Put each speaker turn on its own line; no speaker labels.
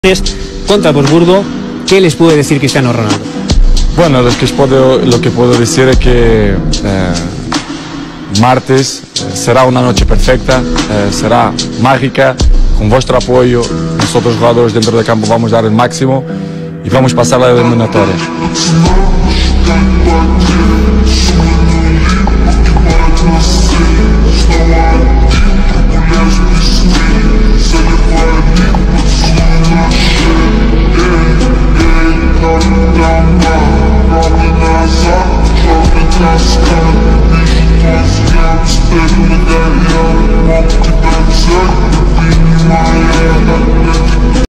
Contra Wolfsburgo, ¿qué les puede decir Cristiano Ronaldo?
Bueno, lo que puedo decir es que martes será una noche perfecta, será mágica, con vuestro apoyo. Nosotros jugadores dentro del campo vamos a dar el máximo y vamos a pasar la eliminatoria.